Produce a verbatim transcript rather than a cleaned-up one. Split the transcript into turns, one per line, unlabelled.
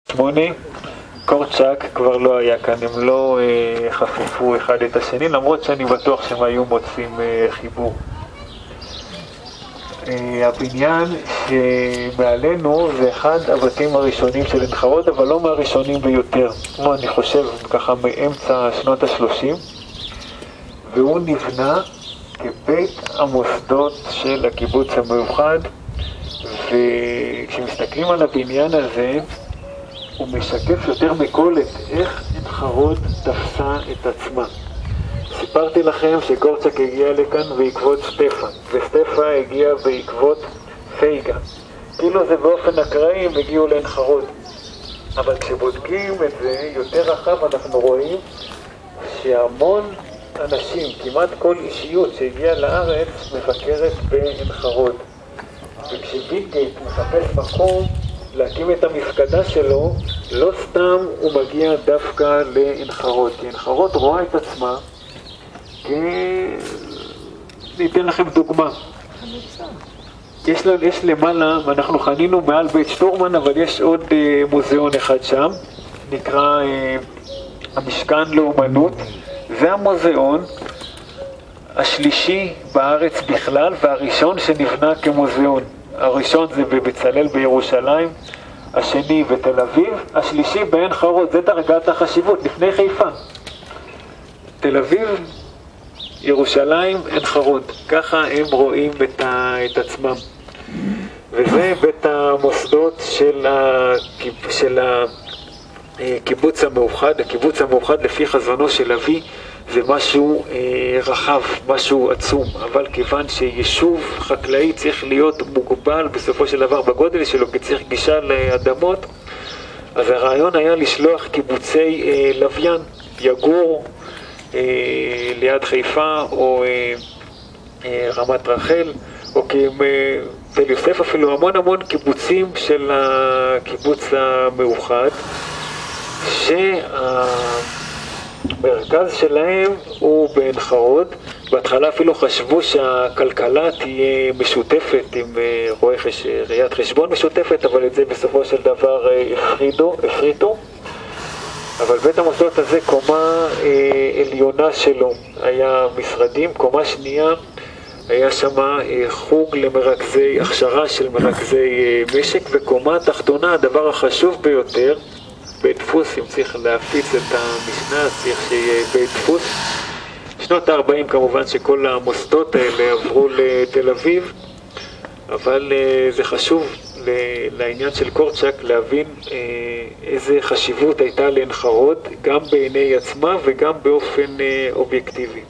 שמונה, קורצ'אק כבר לא היה כאן, הם לא אה, חפפו אחד את השני, למרות שאני בטוח שהם היו מוצאים אה, חיבור. אה, הבניין שמעלינו זה אחד הבתים הראשונים של עין חרוד, אבל לא מהראשונים ביותר, כמו אני חושב ככה מאמצע שנות השלושים, והוא נבנה כבית המוסדות של הקיבוץ המאוחד, וכשמסתכלים על הבניין הזה הוא משקף יותר מכל את איך עין חרוד תפסה את עצמה. סיפרתי לכם שקורצ'אק הגיע לכאן בעקבות סטפה, וסטפה הגיע בעקבות פייגה. כאילו זה באופן אקראי הם הגיעו לעין חרוד. אבל כשבודקים את זה יותר רחב אנחנו רואים שהמון אנשים, כמעט כל אישיות שהגיעה לארץ מבקרת בעין חרוד. וכשווינגייט מחפש מקום להקים את המפקדה שלו, לא סתם הוא מגיע דווקא לעין חרוד, כי עין חרוד רואה את עצמה כ... ניתן לכם דוגמה. יש, לה, יש למעלה, ואנחנו חנינו מעל בית שטורמן, אבל יש עוד אה, מוזיאון אחד שם, נקרא אה, המשכן לאומנות. זה המוזיאון השלישי בארץ בכלל, והראשון שנבנה כמוזיאון. הראשון זה בבצלאל בירושלים, השני בתל אביב, השלישי בעין חרוד. זה דרגת החשיבות, לפני חיפה. תל אביב, ירושלים, עין חרוד. ככה הם רואים את, ה... את עצמם. וזה בית המוסדות של, ה... של הקיבוץ המאוחד. הקיבוץ המאוחד לפי חזונו של אבי זה משהו אה, רחב, משהו עצום, אבל כיוון שיישוב חקלאי צריך להיות מוגבל בסופו של דבר בגודל שלו, כי צריך גישה לאדמות, אז הרעיון היה לשלוח קיבוצי אה, לוויין, יגור אה, ליד חיפה או אה, אה, רמת רחל, או תל יוסף, אפילו המון המון קיבוצים של הקיבוץ המאוחד, שה... המרכז שלהם הוא בעין חרוד. בהתחלה אפילו חשבו שהכלכלה תהיה משותפת עם רואה חש... ראיית חשבון משותפת, אבל את זה בסופו של דבר הפרידו, הפריטו. אבל בית המוסדות הזה, קומה אה, עליונה שלו היה משרדים, קומה שנייה היה שם אה, חוג למרכזי הכשרה של מרכזי אה, משק, וקומה תחתונה, הדבר החשוב ביותר, בית דפוס. אם צריך להפיץ את המשנה, צריך שיהיה בית דפוס. שנות ה-ארבעים כמובן שכל המוסדות האלה עברו לתל אביב, אבל uh, זה חשוב לעניין של קורצ'אק להבין uh, איזה חשיבות הייתה לעין חרוד, גם בעיני עצמה וגם באופן uh, אובייקטיבי.